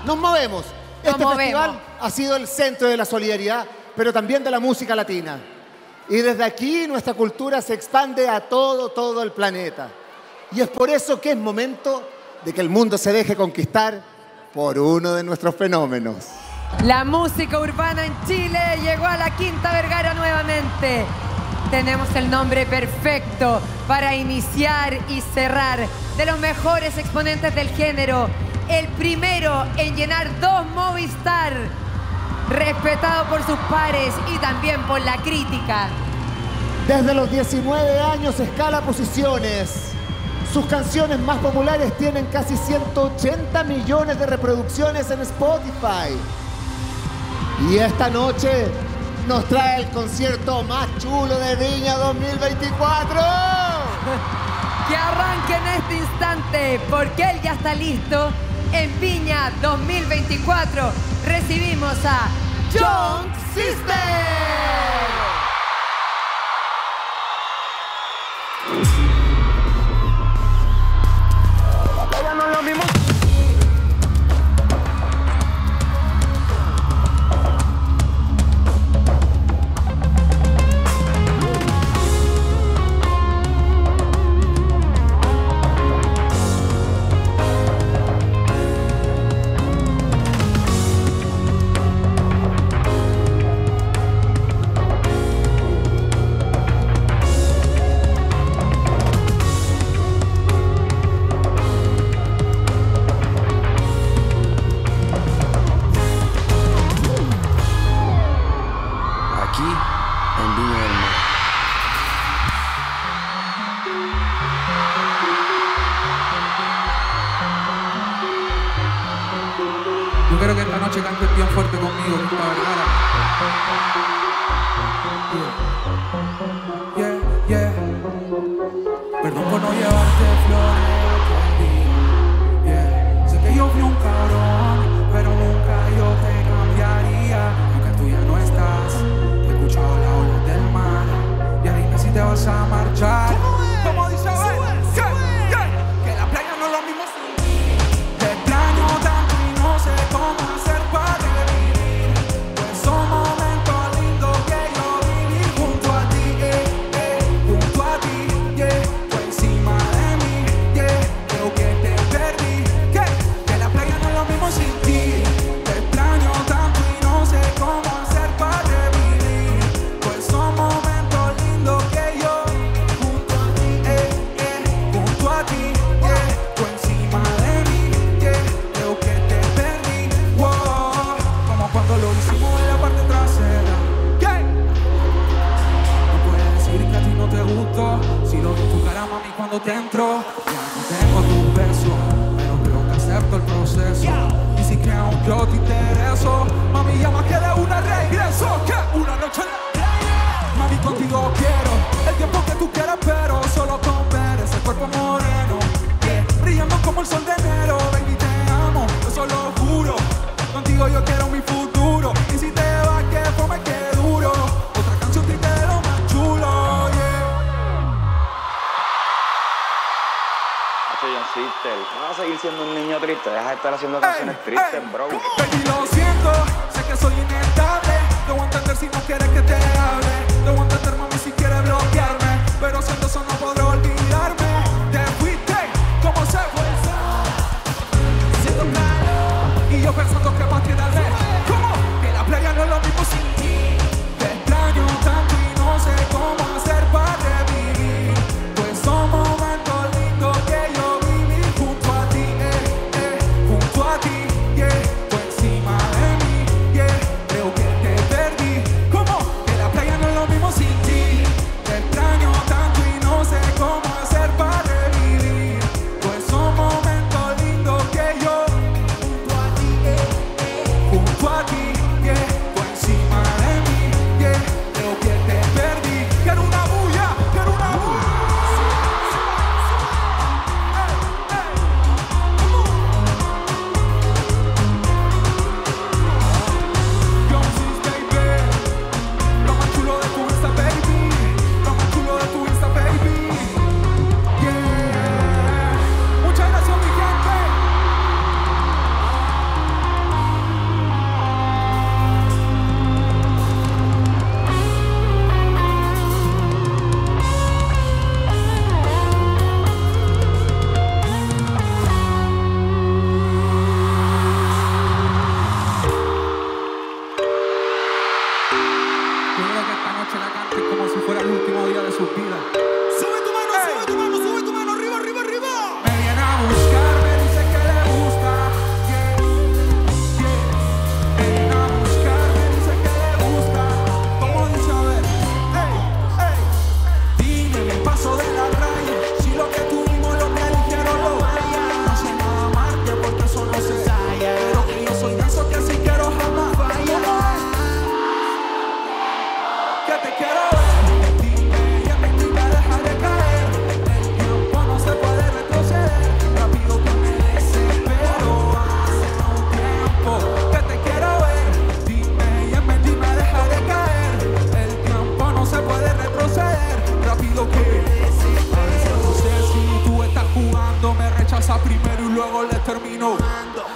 nos movemos. Este festival ha sido el centro de la solidaridad, pero también de la música latina. Y desde aquí nuestra cultura se expande a todo el planeta. Y es por eso que es momento de que el mundo se deje conquistar por uno de nuestros fenómenos. La música urbana en Chile llegó a la Quinta Vergara nuevamente. Tenemos el nombre perfecto para iniciar y cerrar de los mejores exponentes del género. El primero en llenar 2 Movistar, respetado por sus pares y también por la crítica. Desde los 19 años escala posiciones. Sus canciones más populares tienen casi 180 millones de reproducciones en Spotify. Y esta noche nos trae el concierto más chulo de Viña 2024. Que arranque en este instante, porque él ya está listo. En Viña 2024 recibimos a Young Sister. Yo quiero que esta noche cantes bien fuerte conmigo, Quinta Vergara. Yeah. Perdón por no llevarte flores aquel día. Yeah. Sé que yo fui un cabrón, pero nunca yo te cambiaría. Aunque tú ya no estás, te he escuchado la ola del mar. Ya dime si te vas a marchar. ¿Cómo dice? Que la playa no es lo mismo sin ti. Te extraño tanto y no sé cómo hacer para revivir. Pues son momentos lindos que yo viví junto a ti, junto a ti, tú encima de mí, creo que te perdí, que la playa no es lo mismo sin ti. Te extraño tanto y no sé cómo hacer para revivir. Pues son momentos lindos que yo junto a ti, tú encima de mí, creo que te perdí. Wow. Como cuando lo hicimos en la parte trasera. No puedes decir que a ti no te gustó. Si lo vi en tu cara, mami, cuando te entró. Ya no tengo tus besos, pero creo que acepto el proceso. Y si creo que yo te intereso, mami, ya más que de una regreso. ¿Qué? Una noche en la playa. Mami, contigo quiero el tiempo que tú quieras, pero solo con ver ese cuerpo moreno, brillando como el sol de enero. Baby, te amo, eso lo juro. Contigo yo quiero mi futuro. Y si te vas, que fome, que duro. Otra canción triste de lo más chulo, Young Sister, no vas a seguir siendo un niño triste. Deja de estar haciendo canciones tristes, bro. Baby, lo siento, sé que soy inestable. Debo entender si no quieres que te hable. Debo entender, mami, si quieres bloquearme. Pero siento eso, no podré olvidarme. Te fuiste, como se fue el sol. Siento calor y yo pensando que más que darle. ¿Cómo? Que la playa no es lo mismo sin ti. Te extraño tanto y no sé cómo hacer para revivir. Pues son momentos lindos que yo viví junto a ti, tú encima de mí, creo que te perdí. ¿Cómo? Que la playa no es lo mismo sin ti. Te extraño tanto y no sé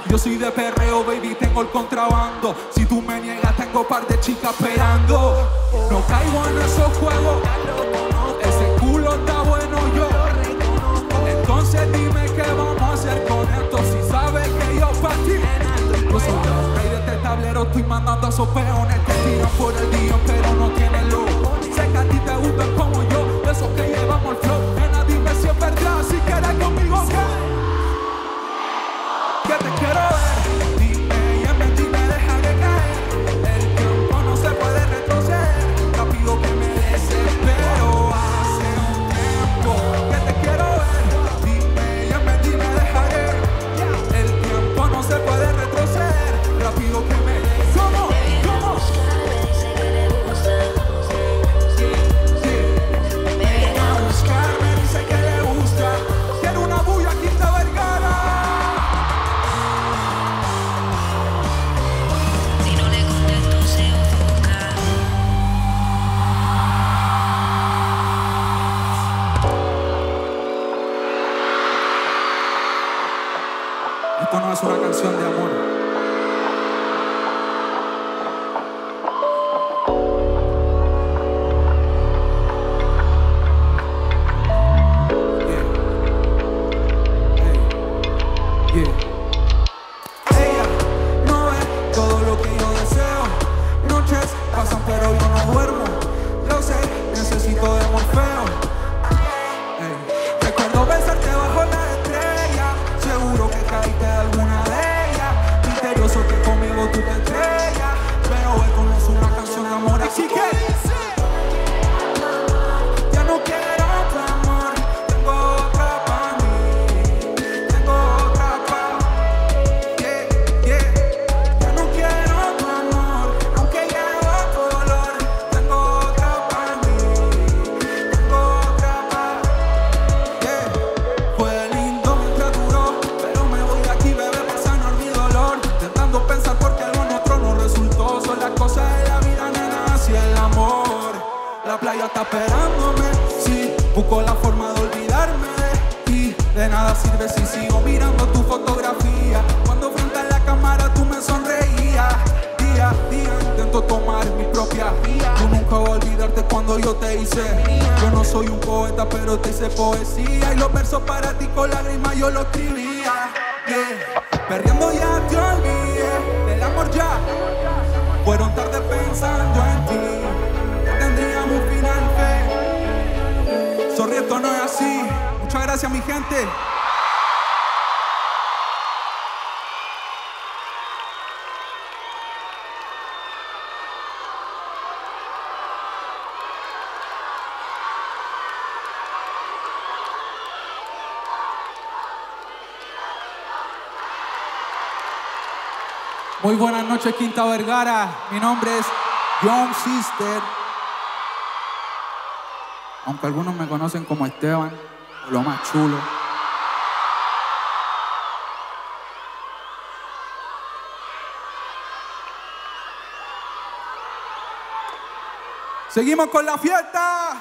Yo soy de perreo, baby, tengo el contrabando. Si tú me niegas, tengo par de chicas esperando. No caigo en esos juegos. Ese culo está bueno, yo. Entonces dime qué vamos a hacer con esto. Si sabes que yo pa' ti. Yo soy el rey de este tablero, estoy mandando a esos peones. Te tiran por el día, pero no tienen luz. Sé que a ti te gustan como yo, de esos que llevamos el flow. Nena, dime si es verdad, si quieres conmigo, que te quiero ver. Dime y en vez me dejaré caer. El tiempo no se puede retroceder. Rápido que me desespero. Hace un tiempo que te quiero ver. Dime y en vez me dejaré. El tiempo no se puede retroceder. Rápido que me ¿Cómo? Dice que le gusta. Me viene a buscar, me dice que le gusta. Quiero una bulla, Quinta Vergara. Si no le contesto, se ofusca. Esto no es una canción de amor. Ella no ve todo lo que yo deseo. Noches pasan pero yo no duermo. Lo sé, necesito de Morfeo. Recuerdo besarte bajo la estrella. Seguro que caíste de alguna de ellas. Misterioso que conmigo tú te estrellas. Pero esto no es una canción de amor. Así que ya no quiero tu amor. Tengo otra pa' mí. Tengo otra pa' Ya no quiero tu amor, aunque llevo tu dolor. Tengo otra pa' mí. Tengo otra pa' Fue lindo mientras duró, pero me voy de aquí, bebé, para sanar mi dolor. Intentando pensar porque algo nuestro no resultó. Son las cosas de la vida, nena, así el amor. La playa está esperándome, sí. Busco la forma de olvidarme de ti. De nada sirve si sigo mirando tu fotografía. Cuando frente a la cámara tú me sonreías. Día a día intento tomar mi propia vía. Tú nunca vas a olvidarte cuando yo te hice. Yo no soy un poeta, pero te hice poesía. Y los versos para ti con lágrimas yo los escribía. Perdiendo ya te olvidé del amor ya. Fueron tardes pensando en ti. Que tendríamos un final fe. Sorry, esto no es así. Muchas gracias, mi gente. Muy buenas noches, Quinta Vergara. Mi nombre es Young Sister. Aunque algunos me conocen como Esteban, o lo más chulo. Seguimos con la fiesta.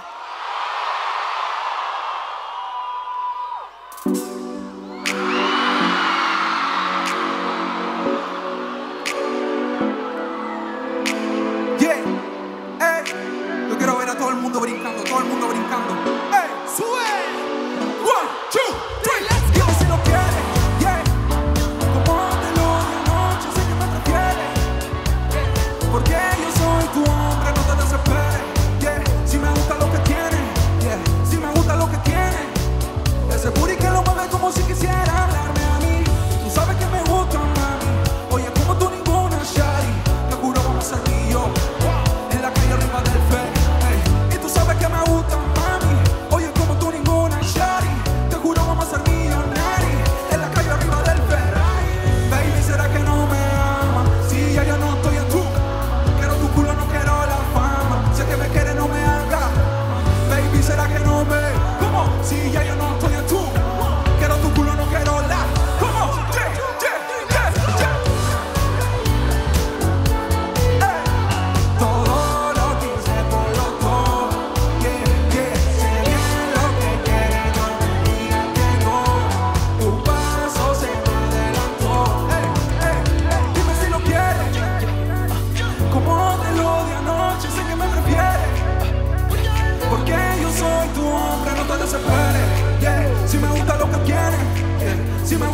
Yo quiero ver a todo el mundo brincando, todo el mundo brincando. ¡Sube! 1, 2, 3, let's go. Si lo quieres, como te lo di anoche, sé que me prefieres. Porque yo soy tu hombre, no te desesperes. Si me gusta lo que quieres.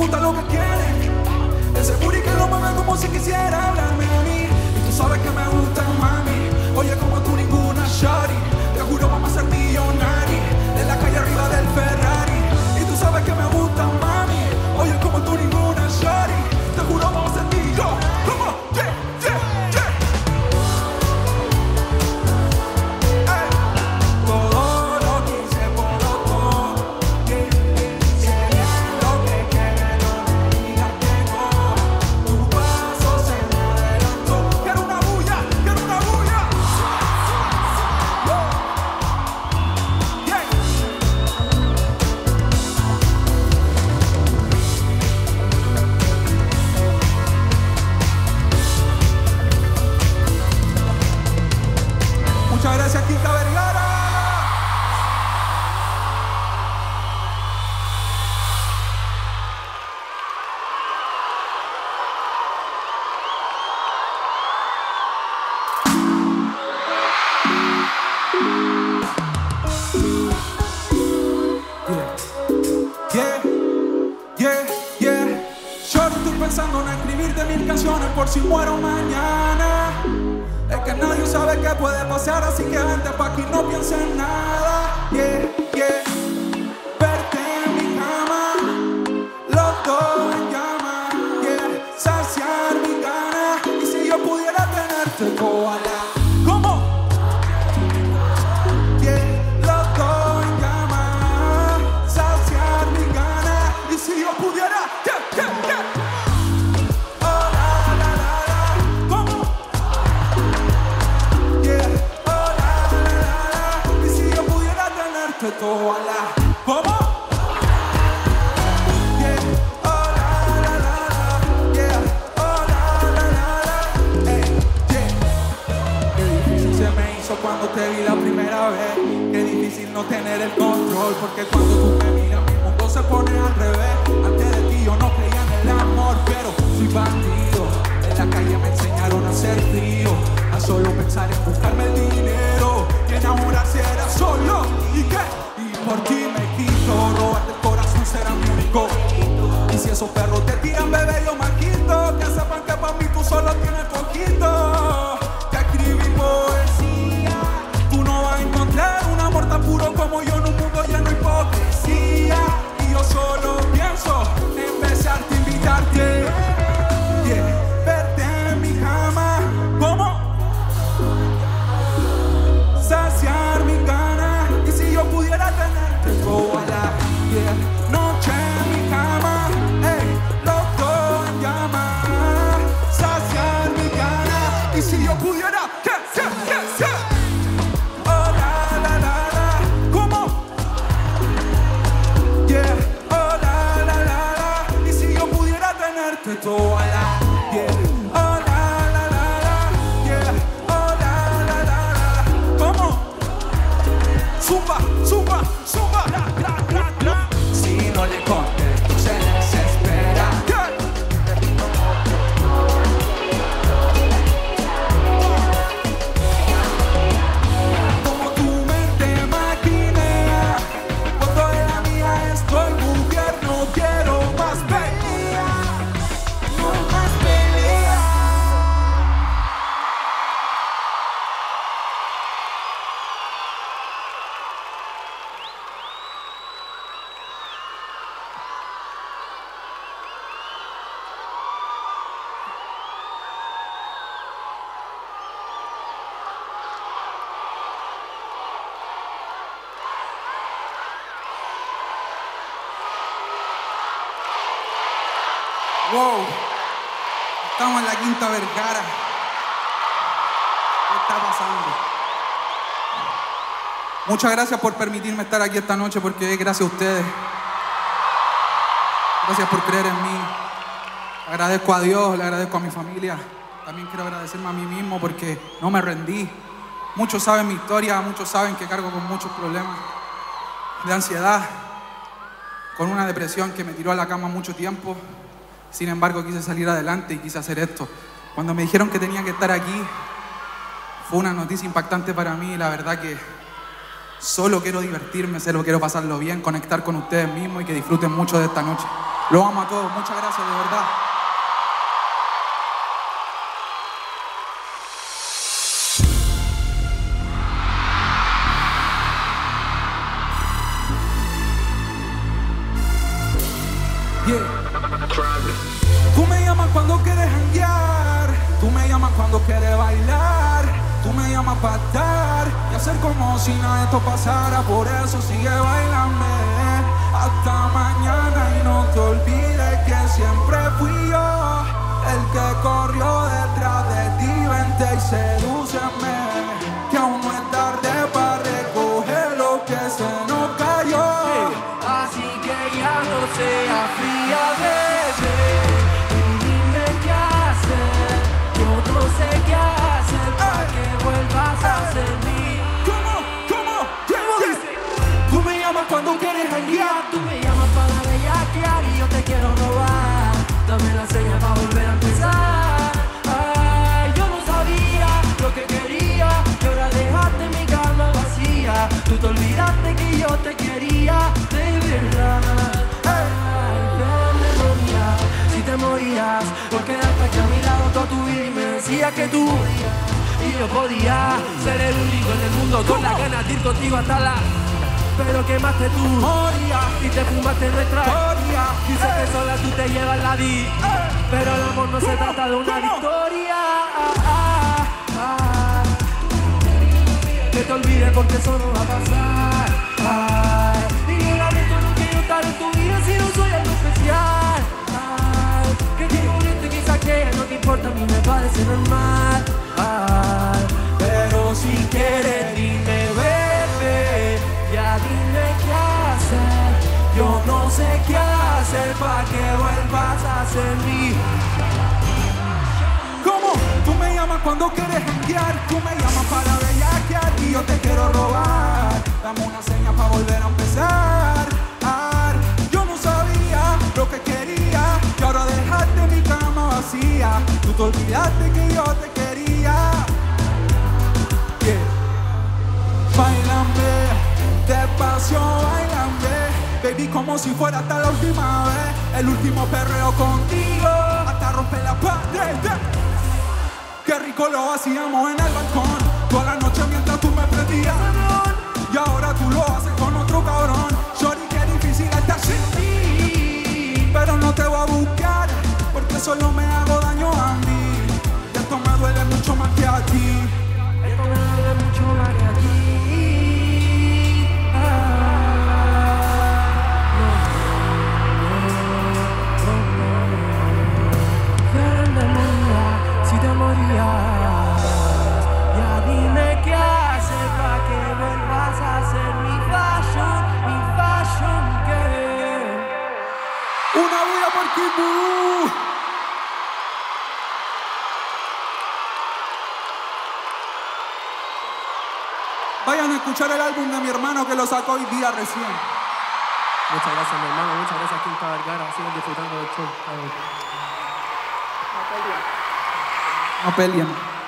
gusta lo que quiere. Ese booty que lo mueve como si quisiera hablarme a mí. Y tú sabes que me gusta, mami. Oye, como tú ninguna shawty. Te juro vamos a ser millonarios en la calle arriba del Ferrari. Y tú sabes que me gusta, mami. Oye, como tú ninguna shawty. Te juro vamos a ser millonarios. Come on, yeah, yeah, yeah. Hey. Todo lo que hice por otro, yeah, yeah. Si ella lo que quiere, no me digas que no. Tu paso se me adelantó. Quiero una bulla, quiero una bulla. Yeah. Muchas gracias, Quinta Vergara. Yeah, yeah, yeah. Yo no estoy pensando en escribirte 1000 canciones por si muero mañana. Es que nadie sabe qué puede pasar, así que vente pa' aquí, no pienses en nada. Yeah, yeah. Verte en mi cama, los dos en llama. Yeah, saciar mi gana. Y si yo pudiera tenerte, koala. ¿Cómo? Yeah, los dos en llama. Saciar mi gana. Y si yo pudiera, yeah, yeah, yeah. Oh, la, la, la, la. ¿Cómo? Yeah, oh, la, la, la, la. Y si yo pudiera tenerte toda la. ¿Cómo? Yeah, oh, la, la, la, la. Yeah, oh, la, la, la, la. Hey, yeah. Qué difícil se me hizo cuando te vi la primera vez. Qué difícil no tener el control, porque cuando tú me miras mi mundo se pone al revés. Antes de ti yo no creía en el amor, pero soy bandido. En la calle me enseñaron a ser frío, a solo pensar en buscarme el dinero y enamorarse era solo. ¿Y qué? Y por ti me quito, robarte el corazón será mi único. Y si esos perros te tiran, bebé, yo me quito. Que sepan que para mí tú solo tienes poquito. Te escribí poesía. Tú no vas a encontrar un amor tan puro como yo en un mundo lleno de hipocresía. Y yo solo pienso en besarte, invitarte. Yeah, verte en mi cama. ¿Cómo? Saciar mi gana. Y si yo pudiera tenerte toda yeah. Noche en mi cama, ey, loco en llama. Saciar mi gana. Y si yo pudiera, yeah. Oh, la, la, la, la. ¿Cómo? Yeah, oh, la, la, la, la. Y si yo pudiera tenerte toda yeah. Oh, la, la, la, la. Yeah, oh, la, la, la, la. ¿Cómo? Zumba, zumba, zumba. Si no le contesto, se desespera. Yeah. Como tu mente maquinea, cuando en la mía estoy mujer, no quiero más pelea, no más pelea. Wow, estamos en la Quinta Vergara. ¿Qué está pasando? Muchas gracias por permitirme estar aquí esta noche, porque es gracias a ustedes. Gracias por creer en mí. Agradezco a Dios, le agradezco a mi familia. También quiero agradecerme a mí mismo porque no me rendí. Muchos saben mi historia, muchos saben que cargo con muchos problemas de ansiedad, con una depresión que me tiró a la cama mucho tiempo. Sin embargo, quise salir adelante y quise hacer esto. Cuando me dijeron que tenía que estar aquí, fue una noticia impactante para mí. La verdad que solo quiero divertirme, solo quiero pasarlo bien, conectar con ustedes mismos y que disfruten mucho de esta noche. Lo amo a todos, muchas gracias, de verdad. Tú me llamas cuando quieres janguear, tú me llamas cuando quieres bailar, tú me llamas para estar y hacer como si nada de esto pasara. Por eso sigue bailando hasta mañana y no te olvides que siempre fui yo el que corrió detrás de ti. Vente y sedúceme, que aún no es tarde para recoger lo que se nos cayó. Así que ya no sea fría, bebé, y dime qué hacer. Yo no sé qué hacer para que vuelvas a ser mí. ¿Cómo? Tú me llamas cuando quieres janguear, Tú me llamas para bellaquear y yo te quiero robar. Dame la señal para volver a empezar. Ay, yo no sabía lo que quería y ahora dejaste mi cama vacía. Tú te olvidaste que yo te quería de verdad. Si te morías por quedarte aquí a mi lado toda tu vida y me decías que tú y yo podía ser el único en el mundo con las ganas de ir contigo hasta la... Pero quemaste tu memoria y te fumaste nuestra historia. Dices que sola tú te llevas la vida, pero el amor no se trata de una victoria. Que te olvides porque eso no va a pasar. Y yo lamento no quiero estar en tu vida si no soy algo especial. Que te bonito y quizá que no te importa, a mí me parece normal. Pero si quieres dime, bebé, ya dime qué hacer. Yo no sé qué hacer para que vuelvas a ser mí. ¿Cómo? Tú me llamas cuando quieres janguear, tú me llamas para bellaquear y yo te quiero robar. Dame una seña para volver a empezar. Yo no sabía lo que quería y ahora dejaste mi cama vacía. Tú te olvidaste que yo te quería. Bailame, despacio, bailame, baby, como si fuera hasta la última vez. El último perreo contigo, hasta romper la pared. Qué rico lo hacíamos en el balcón, toda la noche mientras tú me prendías. Y ahora tú lo haces con otro cabrón. Shorty, qué difícil estar sin ti, pero no te voy a buscar, porque solo me hago daño a mí. Y esto me duele mucho más que a ti. Esto me duele mucho más que a ti. Si te morías, ya dime qué hacer para que vuelvas a ser mi fashion girl. Una bulla por Kibu. Vayan a escuchar el álbum de mi hermano que lo sacó hoy día recién. Muchas gracias, mi hermano. Muchas gracias, Quinta Vergara. Sigan disfrutando del show. No peleen.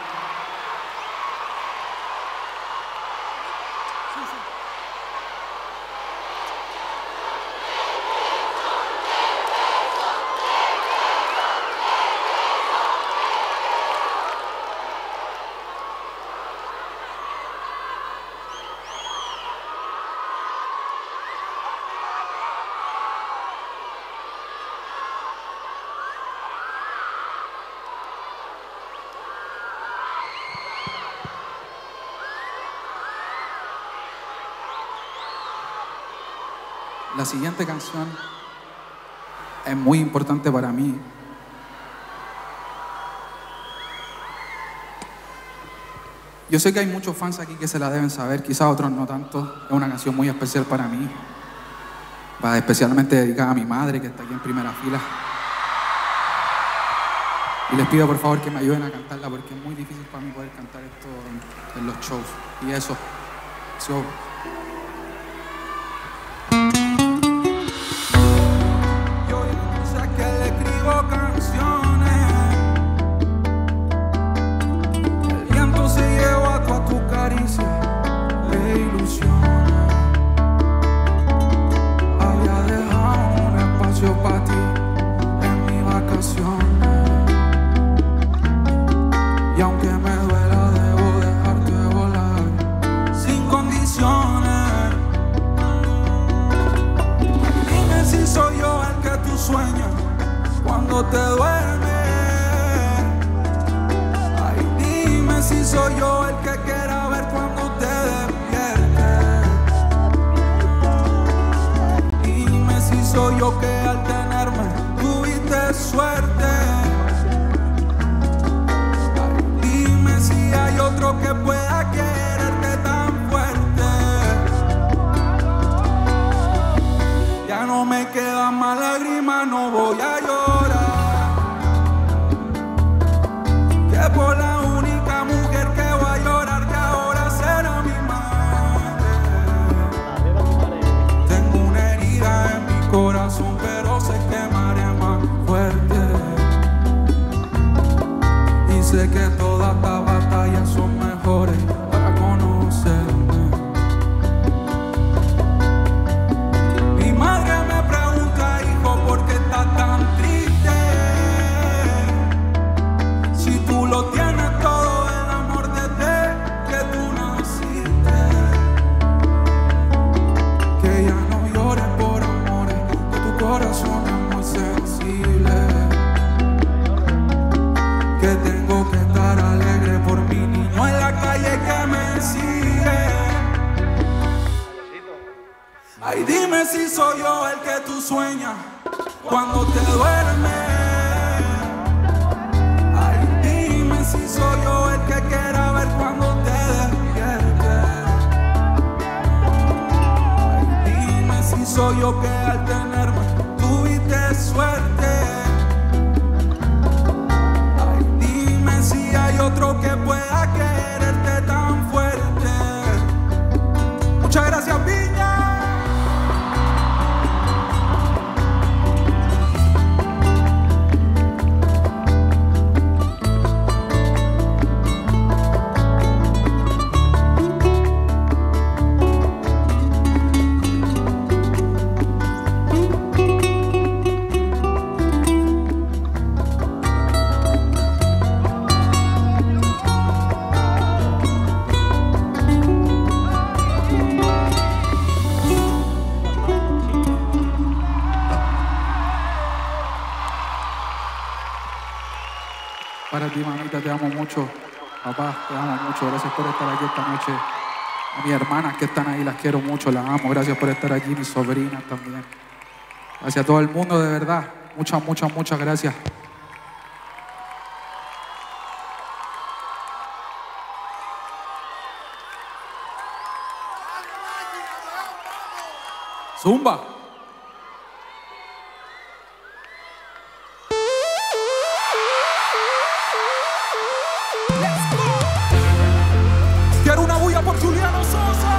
La siguiente canción es muy importante para mí. Yo sé que hay muchos fans aquí que se la deben saber, quizás otros no tanto. Es una canción muy especial para mí. Va especialmente dedicada a mi madre, que está aquí en primera fila. Y les pido por favor que me ayuden a cantarla, porque es muy difícil para mí poder cantar esto en los shows. Y eso. Canciones, el viento se llevó a tu caricia de ilusión. Había dejado un espacio para ti. soy yo el que quiera ver cuando te despiertes. Dime si soy yo que al tenerme tuviste suerte. Dime si hay otro que pueda quererte tan fuerte. Ya no me quedan más lágrimas, no voy a llorar. Que por la única mujer que voy a llorar, que ahora será mi madre. Tengo una herida en mi corazón, pero sé que me haré más fuerte. Y sé que todas estas batallas son mejores para conocerme. Mi madre me pregunta, hijo, ¿por qué estás tan triste? Si tú lo tienes todo, el amor desde que tú naciste. Que ya no llores por amores, que tu corazón es muy sensible. Que tengo que estar alegre por mi niño en la calle que me sigue. Ay, dime si soy yo el que tú sueñas cuando te duermes. Si soy yo el que quiera ver cuando te despiertes. Ay, dime si soy yo que al tenerme tuviste suerte. Ay, dime si hay otro que pueda quererte tan fuerte. Muchas gracias, Viña. Para ti, mamita, te amo mucho. Papá, te amo mucho. Gracias por estar aquí esta noche. A mis hermanas que están ahí, las quiero mucho, las amo. Gracias por estar aquí, mis sobrinas también. Gracias a todo el mundo, de verdad. Muchas, muchas, muchas gracias. Zumba. Quiero una bulla por Juliano Sosa.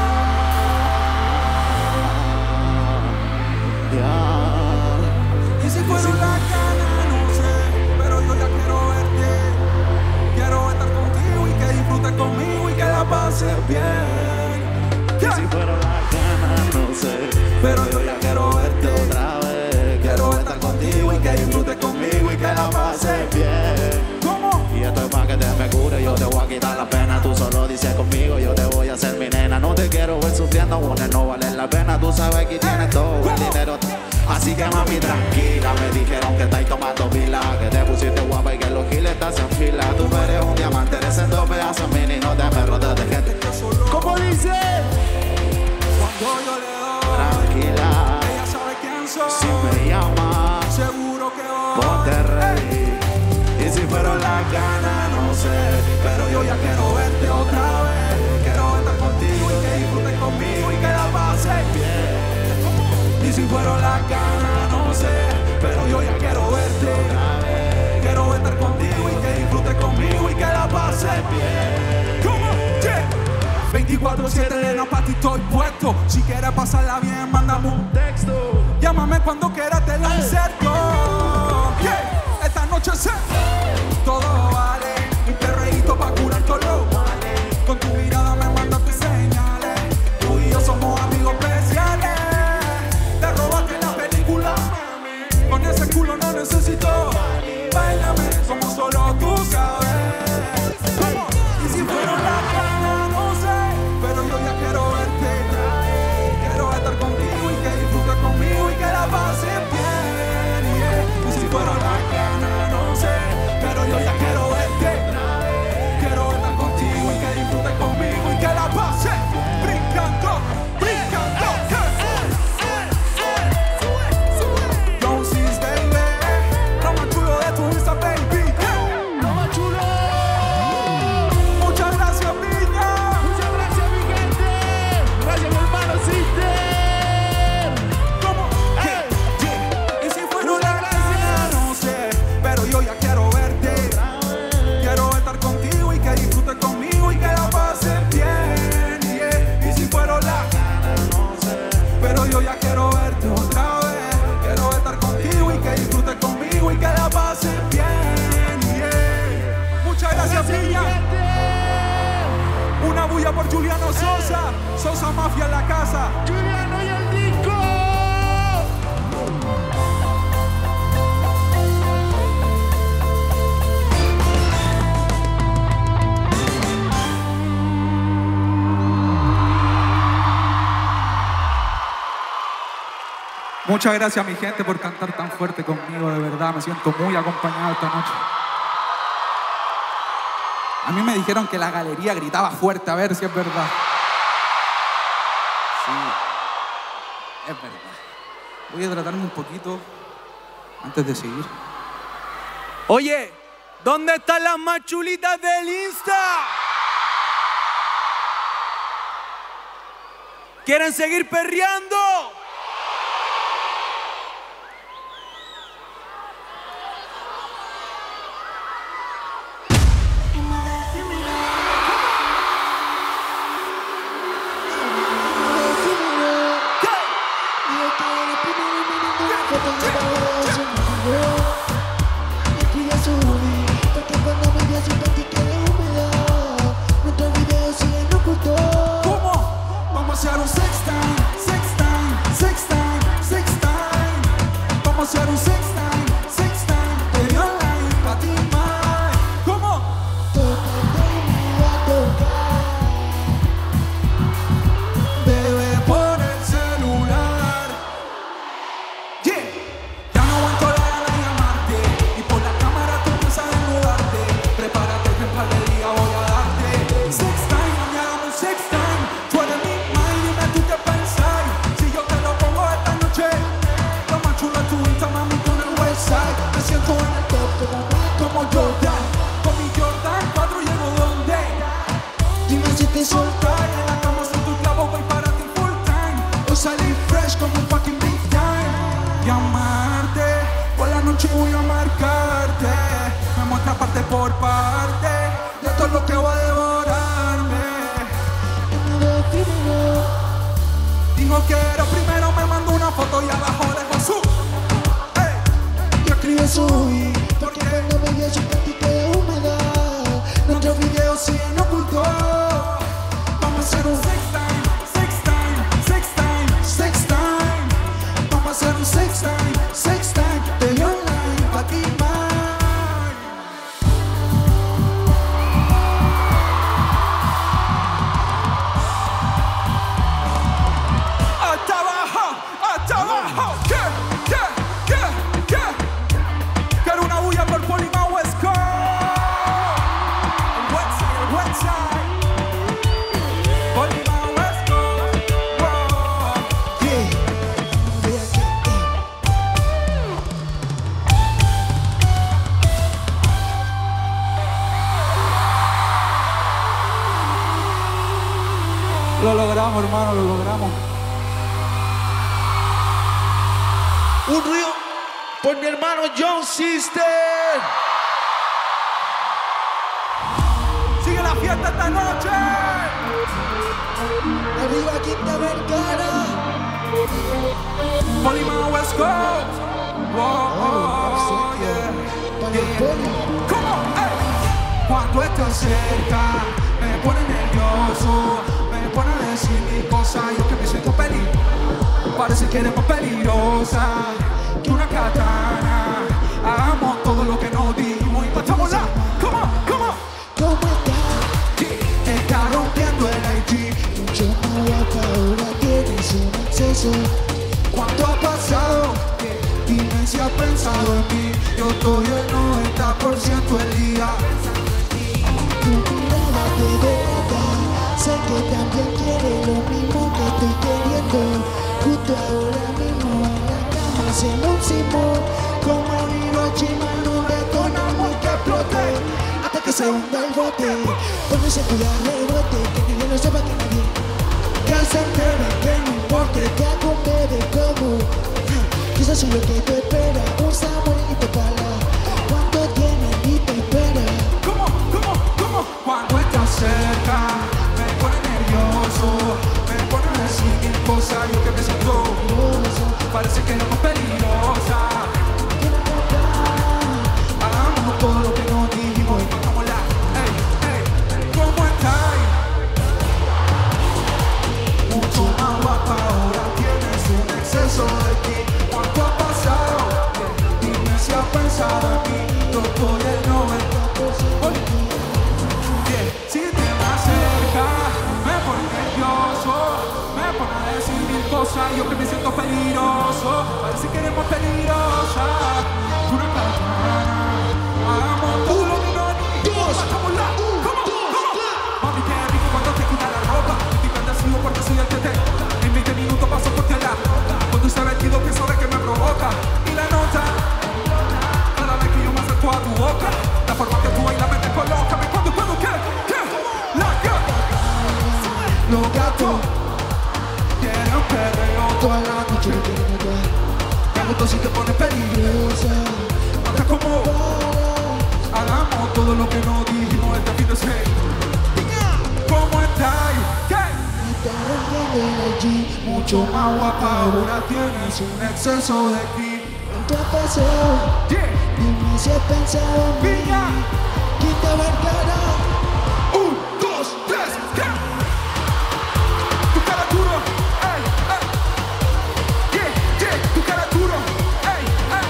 Y si fuera la gana, no sé, pero yo ya quiero verte. Quiero estar contigo y que disfrutes conmigo y que la pases bien. Y si fuera la gana, no sé, pero yo ya quiero verte otra vez. Quiero estar contigo y que disfrutes conmigo y que la pases bien. ¿Cómo? Y esto es pa' que te me cure, yo te voy a quitar la pena. Tú solo dices conmigo, yo te voy a hacer mi nena. No te quiero ver sufriendo, una no vale la pena. Tú sabes que tienes todo el dinero. Así que mami, tranquila. Me dijeron que estáis tomando pila, que te pusiste guapa y que los giles estás en fila. Tú eres un diamante, eres en dos pedazos mini. No te me rodees de gente. ¿Cómo dice? Cuando yo le doy, Tranquila, ella sabe quién soy. si me llamas, Seguro que voy. ponte ready. Y si fueron las ganas, no sé, Pero yo ya quiero verte otra vez. Quiero estar contigo y que disfrutes conmigo y que la pases bien. Y si fueron las ganas, no sé, pero yo ya quiero verte otra vez. Quiero estar contigo y que disfrutes conmigo y que la pases bien. ¿Cómo? Yeah. 24/7, nena, pa' ti estoy puesto. Si quieres pasarla bien, mándame un texto. Llámame cuando quieras, te lo inserto. Yeah. Esta noche sé, todo vale. Un perreíto pa' curar todos los males. Con tu mirada me mandas tus señales. Tú y yo somos amigos especiales. Te robaste la película, mami. Con ese culo no necesito. Báilame, somos solo tú, sabes. ¿Cómo? Y si fueron las ganas, no sé, pero yo ya quiero verte. Quiero estar contigo y que disfrutes conmigo y que la pases bien. Yeah. Y si fueron las ganas, no sé, pero yo ya quiero verte. Quiero estar contigo por Juliano Sosa. Sosa Mafia en la casa. Juliano y el disco. Muchas gracias a mi gente por cantar tan fuerte conmigo, de verdad, me siento muy acompañado esta noche. A mí me dijeron que la galería gritaba fuerte, a ver si es verdad. Sí, es verdad. Voy a tratarme un poquito antes de seguir. Oye, ¿dónde están las más chulitas del Insta? ¿Quieren seguir perreando? ¿Cómo? Vamos a hacer un sex time, sex time, sex time, sex time. Vamos a hacer un sex time, sex time. Te dio online pa' ti, man. ¿Cómo? Bebé por el celular. Yeah. Ya no aguanto la gana de llamarte. Y por la cámara tú piensas desnudarte. Prepárate que en par de días voy a darte sex time, me hagamos sex time. Tú eres mi mind, dime tú qué pensás. Si yo te lo pongo esta noche, lo más chulo es tu Insta, mami, con el website. Me siento en el top como Jordan. Con mi Jordan 4 llego donde. Dime si te soltas. En la cama soy tu clavo, voy para ti full time. Hoy salí fresh como un fucking big time. Llamarte, por la noche voy a marcarte. Me muestra parte por parte de todo lo que va a devorarme. Dijo que era primero, me mandó una foto y abajo dejó su. Yo escribí subí, porque cuando me dio su práctica de humedad, nuestros videos siguen ocultos. Vamos a hacer un sex time, sex time, sex time, sex time. Vamos a hacer un sex time, sex time. Te dio online pa' ti, man. Hasta abajo, ¿qué? Quiero una bulla por Polima West Coast. El website. Polima West Coast. Lo logramos, hermano, lo logramos. Un río por mi hermano John Sister. Sigue la fiesta esta noche. Arriba Quinta Vergara. Polima West Coast. ¿Cómo? Cuando estás cerca, me pone nervioso, me pone a decir mil cosas. Yo que me siento peligroso. Parece que eres más peligrosa que una katana. Hagamos todo lo que nos dijimos y pasámosla. ¿Cómo? ¿Cómo estás? Está rompiendo el IG. Yo no ahora tienes un acceso. ¿Cuánto ha pasado? Dime si has pensado en mí. Yo estoy el 90% del día. Tu mirada te delata. Sé que también quieres lo mismo que estoy queriendo. Justo ahora mismo en la cama haciendo un simón. Como Hiroshima no detonamos que explote. Hasta que se hunda el bote. Cuando se cuida rebote. Que nadie no sepa que nadie. Que se entere, que no importe. Que hago un bebé como. Quizás soy lo que tú esperas. Un saborito para. ¿Cuánto tienes y te espera? ¿Cómo? Cuando estás cerca, me pone nervioso, me pone a decir mil cosas. Yo que me siento, parece que eres más peligrosa. Hagamos todo lo que nos dijimos y pasámosla. ¿Cómo estás? peligrosa, yo que me siento peligroso. Parece que eres más peligrosa. Una katana. Hagamos todo lo que no dijimos. Matámosla. Mami, qué rico cuando te quita la ropa. Estoy bendecido porque soy el que te. En 20 minutos paso por la roca. Cuando use vestido que sabe que me provoca. Y la nota. Cada vez que yo me acerco a tu boca. La forma que tú bailas me descoloca. ¿Cuándo qué? La gata. Los gatos quieren perreo toda la noche. Me gusta si te pones peligrosa. Mata como hagamos todo lo que no dijimos este fin de semana. ¿Cómo estáis? ¿Qué? Mucho más guapa, ahora tienes un exceso de ki. ¿Qué pasó? Dime si has pensado en mí. Quinta Vergara. 1, 2, 3, ¿qué? Tu cara duro, ey, tu cara duro, ey.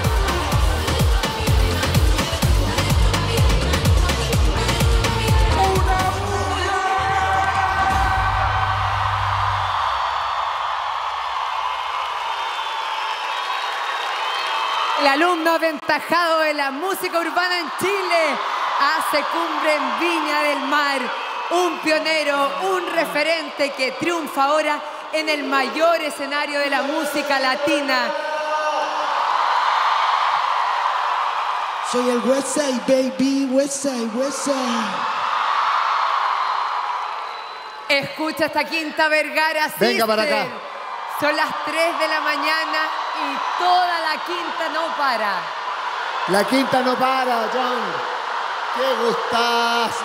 Una bulla. El alumno aventajado de la música urbana en Chile hace cumbre en Viña del Mar. Un pionero, un referente que triunfa ahora en el mayor escenario de la música latina. Soy el Westside, baby, Westside. Escucha esta Quinta Vergara. Venga para acá. Son las 3 de la mañana y toda la Quinta no para. La Quinta no para, John. ¡Qué gustazo!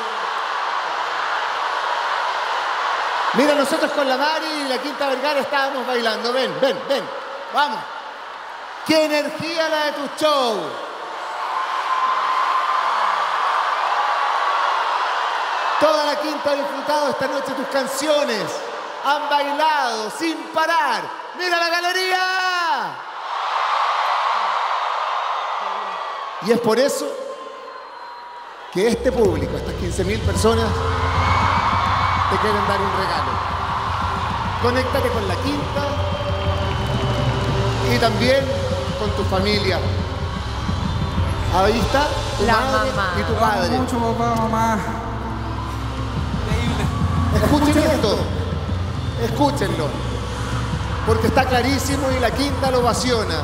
Mira, nosotros con la Mari y la Quinta Vergara estábamos bailando. Ven. Vamos. ¡Qué energía la de tu show! Toda la Quinta ha disfrutado esta noche tus canciones. Han bailado sin parar. ¡Mira la galería! Y es por eso que este público, estas 15.000 personas, te quieren dar un regalo. Conéctate con la Quinta y también con tu familia. Ahí está tu La madre mamá. y tu padre. Mucho papá, mamá. Escuchen esto, escúchenlo, porque está clarísimo y la Quinta lo ovaciona.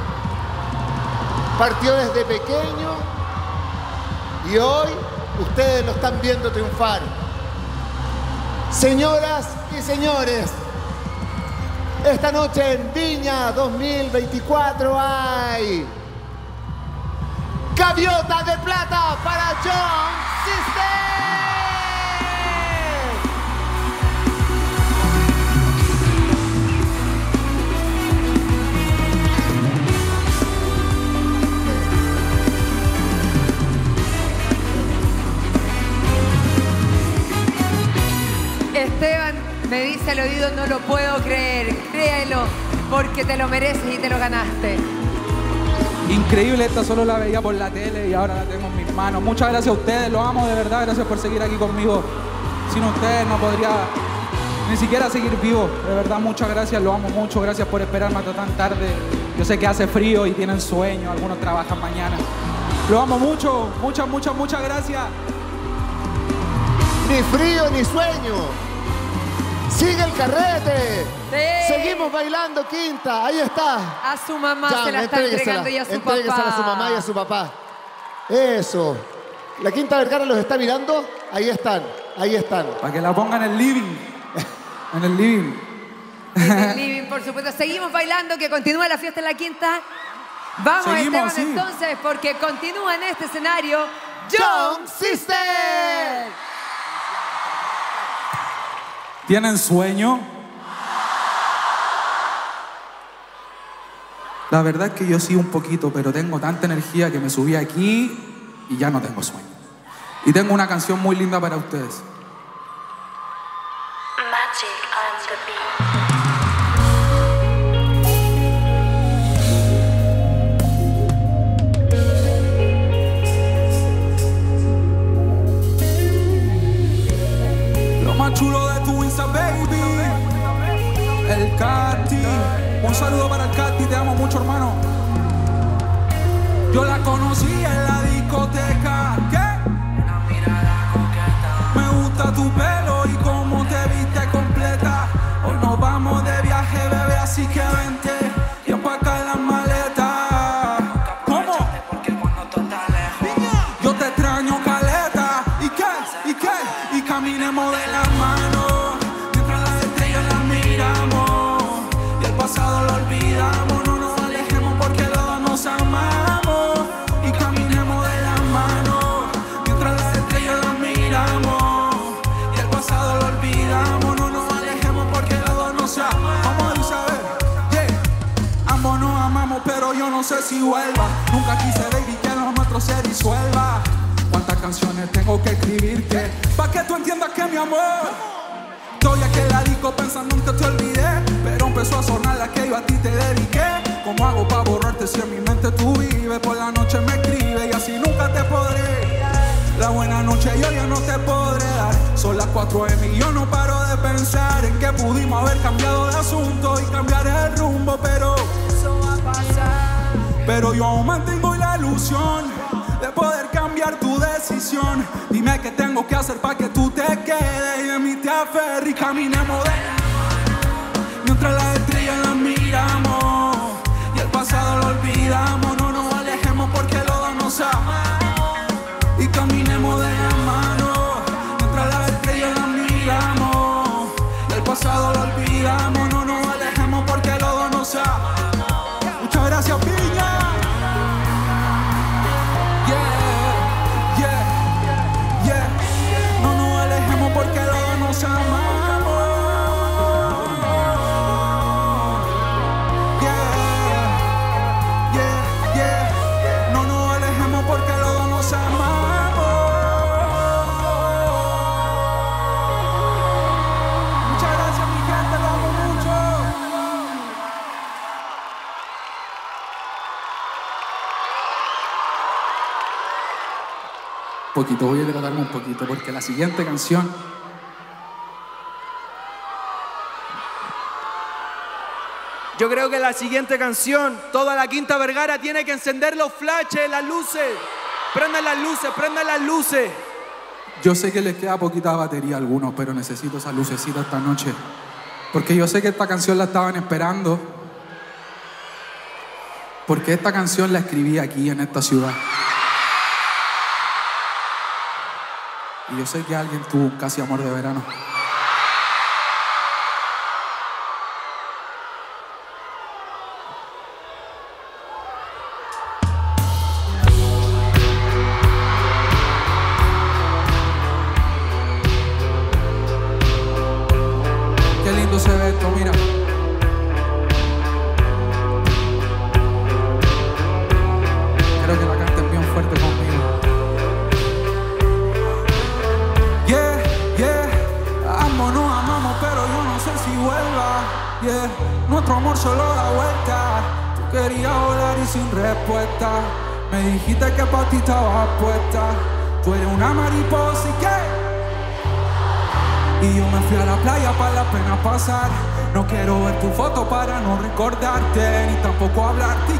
Partió desde pequeño y hoy ustedes lo están viendo triunfar. Señoras y señores, esta noche en Viña 2024 hay Gaviota de Plata para John System. Esteban me dice al oído, no lo puedo creer. Créelo, porque te lo mereces y te lo ganaste. Increíble, esta solo la veía por la tele y ahora la tengo en mis manos. Muchas gracias a ustedes, los amo de verdad, gracias por seguir aquí conmigo. Sin ustedes no podría ni siquiera seguir vivo. De verdad, muchas gracias, los amo mucho. Gracias por esperarme hasta tan tarde. Yo sé que hace frío y tienen sueño, algunos trabajan mañana. Los amo mucho, muchas gracias. Ni frío ni sueño. Sigue el carrete. Sí. Seguimos bailando, Quinta. Ahí está. A su mamá Ya, se la está entregando y a su entréguesela papá. a su mamá y a su papá. Eso. La Quinta Vergara los está mirando. Ahí están. Para que la pongan en el living. En el living. En el living, por supuesto. Seguimos bailando, que continúa la fiesta en la Quinta. Vamos, Seguimos, Esteban, sí. entonces, porque continúa en este escenario John System. ¿Tienen sueño? La verdad es que yo sí un poquito, pero tengo tanta energía que me subí aquí y ya no tengo sueño. Y tengo una canción muy linda para ustedes. Magic on the beat. Lo más chulo de tu Insta, baby. El Katy. Un saludo para el Cati, te amo mucho, hermano. Yo la conocí en la discoteca. ¿Qué? Una mirada coqueta. Me gusta tu pelo y cómo te viste completa. Hoy nos vamos de viaje, bebé, así que vente y empaca las maletas. ¿Cómo? Porque cuando tú estás lejos, Yo te extraño, caleta. ¿Y qué? ¿Y qué? Y caminemos de las manos mientras las estrellas las miramos y el pasado lo olvidamos. No nos alejemos porque los dos nos amamos. Y caminemos de las manos mientras las estrellas las miramos y el pasado lo olvidamos. No nos alejemos porque los dos nos amamos. Vamos a Isabel. Yeah. Ambos nos amamos, pero yo no sé si vuelva. Nunca quise, baby, que lo nuestro se disuelva. ¿Cuántas canciones tengo que escribirte pa' que tú entiendas que mi amor? Estoy aquí en la disco pensando en que te olvidé, pero empezó a sonar la que yo a ti te dediqué. ¿Cómo hago pa' borrarte si en mi mente tú vives? Por la noche me escribes y así nunca te podré. La buena noche yo ya no te podré dar. Son las 4 AM y yo no paro de pensar en que pudimos haber cambiado de asunto y cambiar el rumbo, pero eso va a pasar. pero yo aún mantengo la ilusión de poder cambiar tu decisión. Dime qué tengo que hacer para que tú te quedes y en mí te aferres y caminemos de la mano mientras las estrellas las miramos y el pasado lo olvidamos. No nos alejemos porque los dos nos amamos. Y caminemos de la mano mientras las estrellas las miramos y el pasado lo olvidamos. No nos alejemos porque los dos nos amamos. Muchas gracias, Piña. No nos alejemos porque los dos nos amamos. No nos alejemos porque los dos nos amamos. Muchas gracias, mi gente, los amo mucho. Poquito, voy a hidratarme un poquito porque la siguiente canción Yo creo que la siguiente canción, toda la Quinta Vergara tiene que encender los flashes, las luces. Prendan las luces, prendan las luces. yo sé que les queda poquita batería a algunos, pero necesito esa lucecita esta noche porque yo sé que esta canción la estaban esperando, porque esta canción la escribí aquí en esta ciudad. Y yo sé que alguien tuvo un casi amor de verano. Qué lindo se ve esto, mira. Quiero que la canten bien fuerte conmigo. Nos amamos, pero yo no sé si vuelva. Nuestro amor solo da vuelta. Tú querías volar y sin respuesta me dijiste que para ti estabas puesta. Tú eres una mariposa y yo me fui a la playa para la pena pasar. No quiero ver tu foto para no recordarte, ni tampoco hablarte.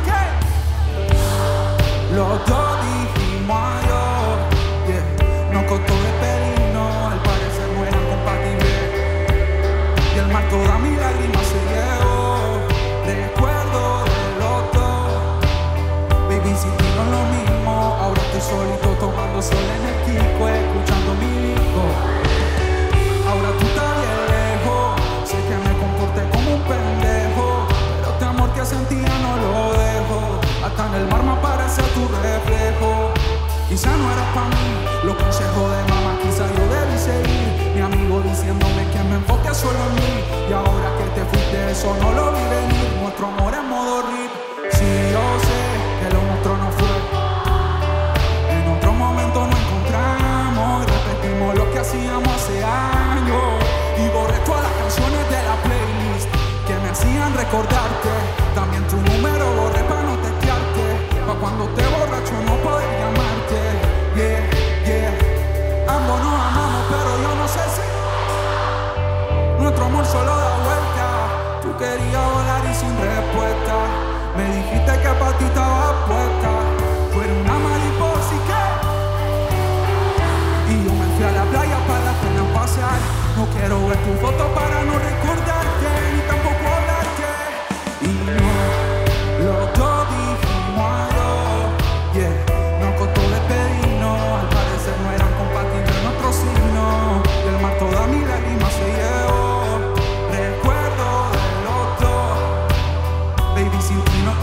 Los dos dijimos adiós. Nos costó despedirnos, al parecer no eran compatibles. Y el mar toda mi lágrima se llevó. Recuerdo de los dos. Baby, sin ti no es lo mismo. Ahora estoy solito tomando sol en el Kiko, escuchando mi disco. Ahora tú estás bien lejos. Sé que me comporté como un pendejo, pero este amor que sentía no lo dejo. Hasta en el mar me aparece tu reflejo. Quizá no eras para mí, los consejos de mamá quizá yo debí seguir. Mi amigo diciéndome que me enfoque solo en mí. Y ahora que te fuiste eso no lo vi venir. Nuestro amor es modo RIP. Sí, yo sé que lo nuestro no fue. En otro momento nos encontramos y repetimos lo que hacíamos hace años. Y borré todas las canciones de la playlist que me hacían recordarte. También tu número borré para no testearte, pa' cuando te borracho no poder llamarte. Ambos nos amamos, pero yo no sé si nuestro amor solo da vuelta. Tú querías volar y sin respuesta Me dijiste que pa' ti estaba puesta. Tú eres una mariposa y qué. Y yo me fui a la playa para apenas pasear. No quiero ver tu foto para no recordarte, ni tampoco hablarte. Y no, los dos dijimos adiós, yeah. Nos costó despedirnos, al parecer no eran compatibles nuestros signos. Y el mar toda mi lágrima se llevó. Recuerdo de los dos, baby, sin ti no.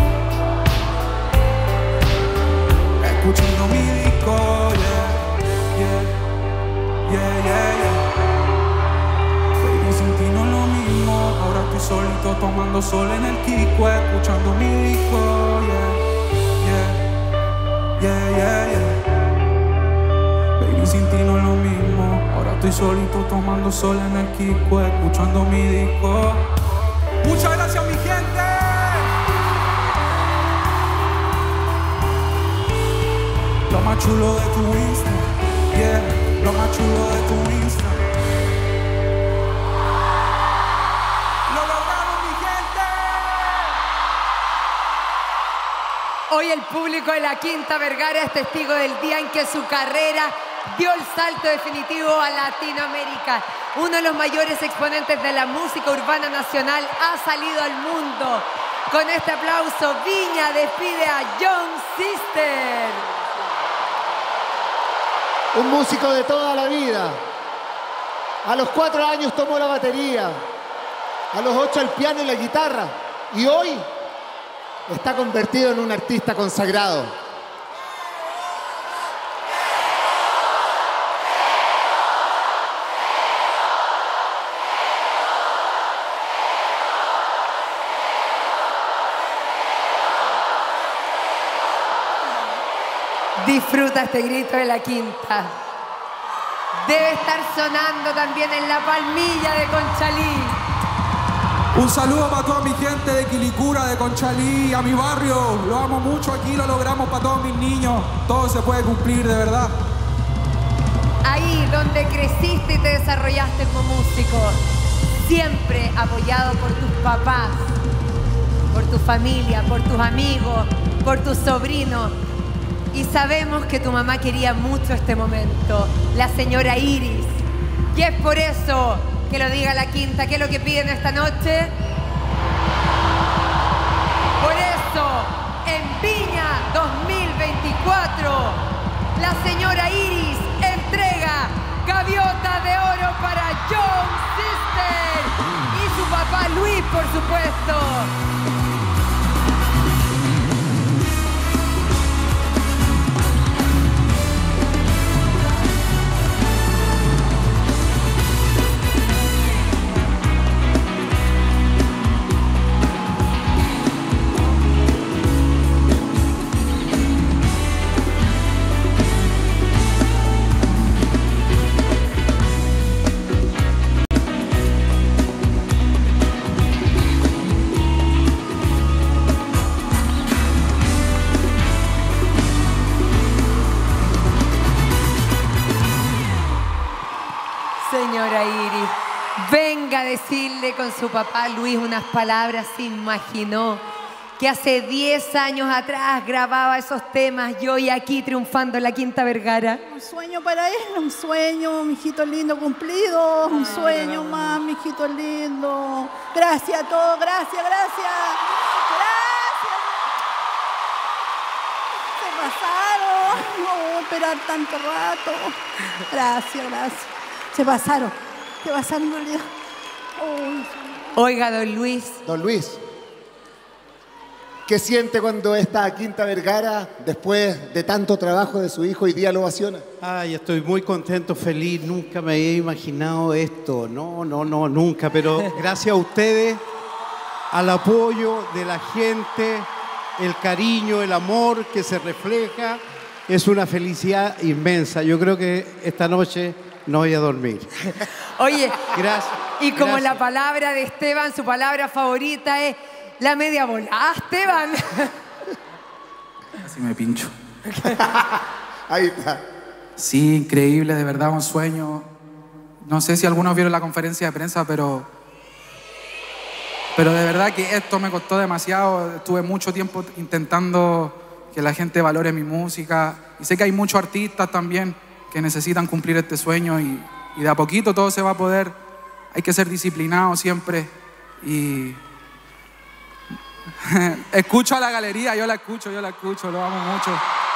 Escuchando mi disco, yeah, yeah, yeah, yeah, yeah. Baby, sin ti no es lo mismo. Ahora estoy solito tomando sol en el Kiko, escuchando mi disco, yeah, yeah, yeah, yeah, yeah. Baby, sin ti no es lo mismo. Ahora estoy solito tomando sol en el Kiko, escuchando mi disco. Muchas gracias, mi gente. Lo más chulo de tu Insta, yeah, lo más chulo de tu Insta. Lo logramos, mi gente. Hoy el público de la Quinta Vergara es testigo del día en que su carrera dio el salto definitivo a Latinoamérica. Uno de los mayores exponentes de la música urbana nacional ha salido al mundo. Con este aplauso, Viña despide a Young Sister. Un músico de toda la vida. A los 4 años tomó la batería. A los 8 el piano y la guitarra. Y hoy está convertido en un artista consagrado. Disfruta este grito de la Quinta. Debe estar sonando también en la Palmilla de Conchalí. Un saludo para toda mi gente de Quilicura, de Conchalí, a mi barrio. Lo amo mucho, aquí lo logramos para todos mis niños. Todo se puede cumplir, de verdad. Ahí donde creciste y te desarrollaste como músico, siempre apoyado por tus papás, por tu familia, por tus amigos, por tus sobrinos. Y sabemos que tu mamá quería mucho este momento, la señora Iris. Y es por eso que lo diga la Quinta. ¿Qué es lo que piden esta noche? Por eso, en Viña 2024, la señora Iris entrega Gaviota de Oro para Young Sister y su papá Luis, por supuesto. Señora Iris, venga a decirle con su papá Luis unas palabras. Se imaginó que hace 10 años atrás grababa esos temas y hoy aquí triunfando en la Quinta Vergara. Un sueño para él, un sueño, mijito lindo, cumplido. Un sueño más, mijito lindo. Gracias a todos, gracias, gracias. Gracias. Se pasaron, no voy a esperar tanto rato. Gracias, gracias. Se pasaron en realidad. Oiga, don Luis. Don Luis, ¿qué siente cuando esta Quinta Vergara, después de tanto trabajo de su hijo, hoy día lo ovaciona? Ay, estoy muy contento, feliz. Nunca me había imaginado esto. No, nunca. Pero gracias a ustedes, al apoyo de la gente, el cariño, el amor que se refleja, es una felicidad inmensa. Yo creo que esta noche no voy a dormir. Oye, gracias. Y como gracias. la palabra de Esteban, su palabra favorita es la media bola. ¡Ah, Esteban! Así me pincho. Ahí está. Sí, increíble, de verdad, un sueño. No sé si algunos vieron la conferencia de prensa, pero Pero de verdad que esto me costó demasiado. Estuve mucho tiempo intentando que la gente valore mi música. Y sé que hay muchos artistas también que necesitan cumplir este sueño y de a poquito todo se va a poder. Hay que ser disciplinado siempre. Y escucho a la galería, yo la escucho, lo amo mucho.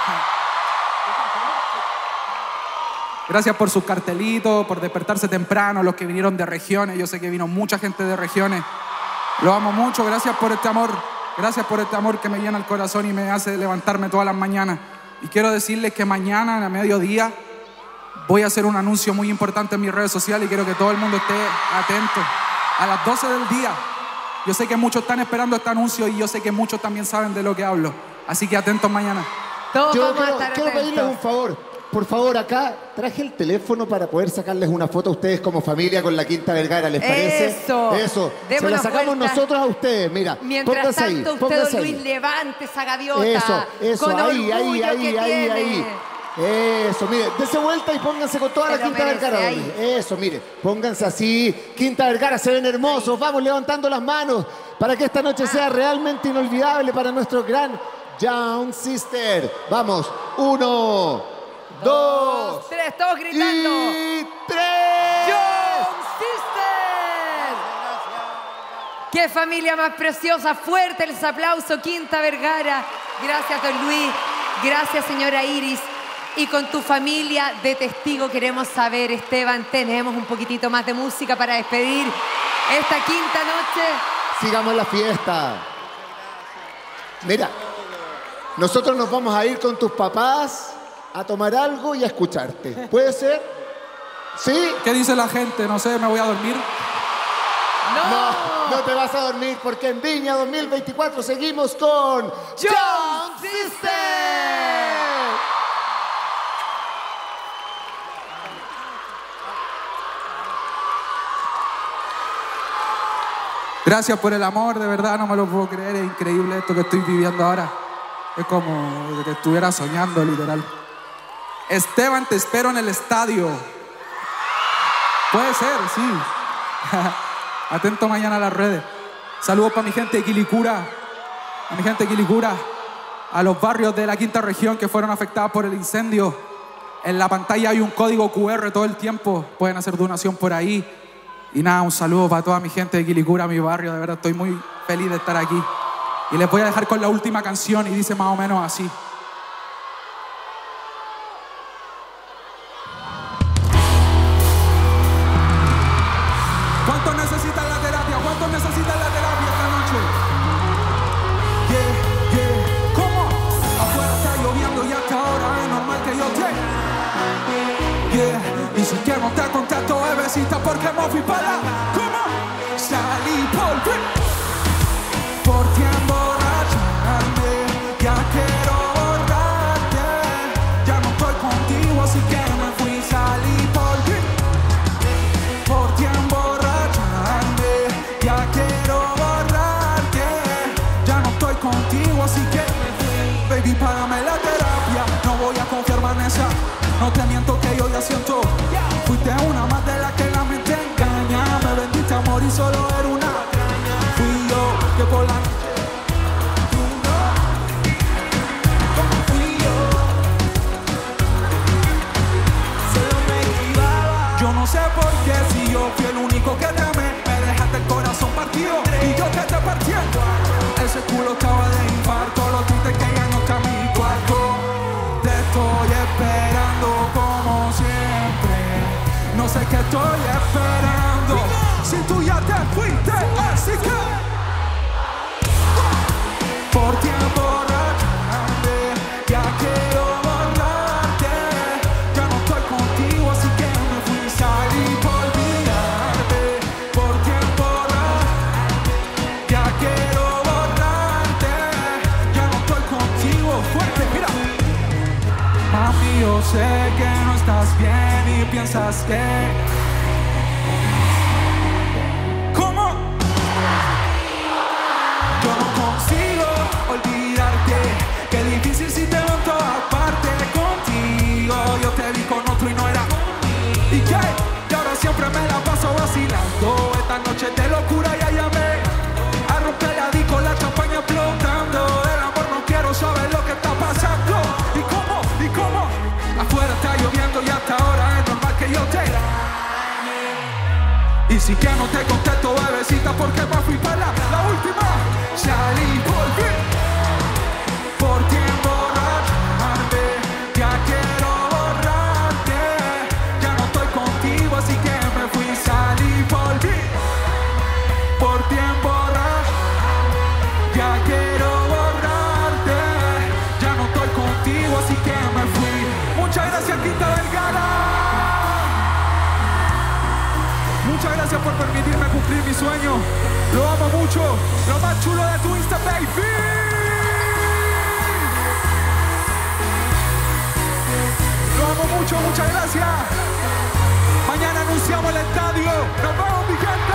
Gracias por sus cartelitos, por despertarse temprano, los que vinieron de regiones. Yo sé que vino mucha gente de regiones. Lo amo mucho, gracias por este amor. Gracias por este amor que me llena el corazón y me hace levantarme todas las mañanas. Y quiero decirles que mañana, a mediodía, voy a hacer un anuncio muy importante en mis redes sociales y quiero que todo el mundo esté atento. A las 12 del día. Yo sé que muchos están esperando este anuncio y yo sé que muchos también saben de lo que hablo. Así que atentos mañana. Todos Yo vamos a estar quiero pedirles un atentos. favor. Por favor, acá traje el teléfono para poder sacarles una foto a ustedes como familia con la Quinta Vergara, ¿les parece? Eso. Eso. Se Démonos la sacamos vuelta. nosotros a ustedes, mira. Mientras Pónganse ahí, tanto, usted, pónganse don ahí. Luis, levante esa gaviota. Eso, con ahí, orgullo que tiene. Eso, mire, dése vuelta y pónganse con toda Se la lo Quinta merece, Vergara. ahí. don Luis. Eso, mire, pónganse así. Quinta Vergara, se ven hermosos. Vamos levantando las manos para que esta noche sea realmente inolvidable para nuestro gran Young Sister. Vamos, 1, 2, 3, todos gritando. y 3. Young Sister. Qué familia más preciosa. Fuerte el aplauso, Quinta Vergara. Gracias, don Luis. Gracias, señora Iris. Y con tu familia de testigo queremos saber, Esteban, tenemos un poquitito más de música para despedir esta quinta noche. Sigamos la fiesta. Mira, nosotros nos vamos a ir con tus papás a tomar algo y a escucharte. ¿Puede ser? ¿Sí? ¿Qué dice la gente? No sé, me voy a dormir. No, no te vas a dormir porque en Viña 2024 seguimos con Young Sister. Gracias por el amor, de verdad, no me lo puedo creer. Es increíble esto que estoy viviendo ahora. Es como que estuviera soñando, literal. Esteban, te espero en el estadio. Puede ser, sí. Atento mañana a las redes. Saludos para mi gente de Quilicura. A mi gente de Quilicura. A los barrios de la quinta región que fueron afectados por el incendio. En la pantalla hay un código QR todo el tiempo. Pueden hacer donación por ahí. Y nada, un saludo para toda mi gente de Quilicura, mi barrio. De verdad, estoy muy feliz de estar aquí. Y les voy a dejar con la última canción y dice más o menos así. ¿Cuántos necesitan la terapia? ¿Cuántos necesitan la terapia esta noche? Yeah, yeah. ¿Cómo? Afuera está lloviendo y hasta ahora es normal que yo te... Yeah. Y si que no te contesto, bebecita, porque me fui para... ¿Cómo? Salí por ti emborracharme. Ya quiero borrarte. Ya no estoy contigo, así que me fui, salí por ti emborracharme. Ya quiero borrarte. Ya no estoy contigo, así que me fui. Baby, págame la terapia. No voy a confiar, Vanessa. No te miento que yo ya siento. Fuiste una más de la que la mente engaña. Me vendiste amor y solo era una. Fui yo que por la noche. Tú no. Fui yo. Solo me equivocaba. Yo no sé por qué si yo fui el único que te amé. Me dejaste el corazón partido y yo que te partiendo. Ese culo estaba de infarto. Los tristes que ya no está a mi cuarto. Te estoy esperando como siempre. No sé qué estoy esperando. Si tú ya te fuiste, así que por ti emborracharme. Ya quiero borrarte. Ya no estoy contigo, así que me fui, salí por olvidarte. Por ti emborracharme. Ya quiero borrarte. Ya no estoy contigo, fuerte, mira. Mami, yo sé que no estás bien y piensas que... ¿Cómo? Yo no consigo olvidarte. Qué difícil si te veo en todas partes contigo. Yo te vi con otro y no era. ¿Y qué? Y ahora siempre me la paso vacilando. Esta noche de locura ya llamé. sí que no te contesto, bebecita, porque me fui para la última. Salí por fin, por ti emborracharte. Ya quiero borrarte. Ya no estoy contigo, así que me fui. Salí por ti emborracharte. Ya quiero borrarte. Ya no estoy contigo, así que me fui. Muchas gracias, Quinta Vergara. Muchas gracias por permitirme cumplir mi sueño. Lo amo mucho. Lo más chulo de tu Insta, baby. Lo amo mucho. Muchas gracias. Mañana anunciamos el estadio. Nos vemos, mi gente.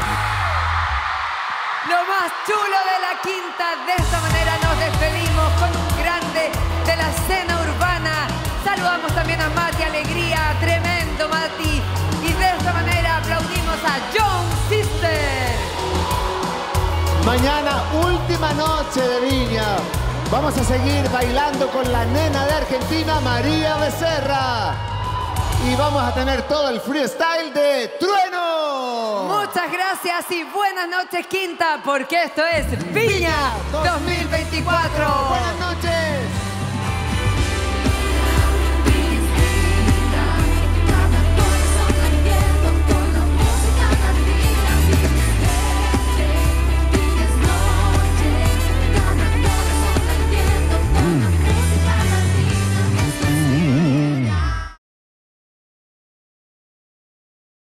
Lo más chulo de la Quinta. De esta manera nos despedimos con un grande de la escena urbana. Saludamos también a Mati Alegría. Tremendo, Mati. Y de esta manera aplaudimos a John Sister. Mañana, última noche de Viña. Vamos a seguir bailando con la nena de Argentina, María Becerra. Y vamos a tener todo el freestyle de Trueno. Muchas gracias y buenas noches, Quinta, porque esto es Viña 2000.